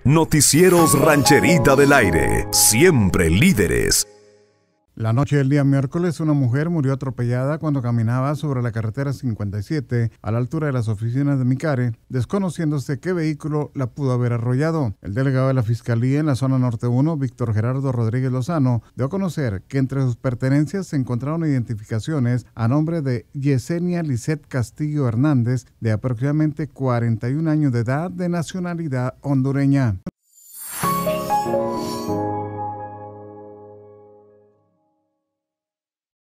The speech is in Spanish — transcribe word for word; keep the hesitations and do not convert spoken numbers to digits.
Noticieros Rancherita del Aire, siempre líderes. La noche del día miércoles, una mujer murió atropellada cuando caminaba sobre la carretera cincuenta y siete a la altura de las oficinas de Micare, desconociéndose qué vehículo la pudo haber arrollado. El delegado de la Fiscalía en la zona norte uno, Víctor Gerardo Rodríguez Lozano, dio a conocer que entre sus pertenencias se encontraron identificaciones a nombre de Yesenia Lisset Castillo Hernández, de aproximadamente cuarenta y un años de edad, de nacionalidad hondureña.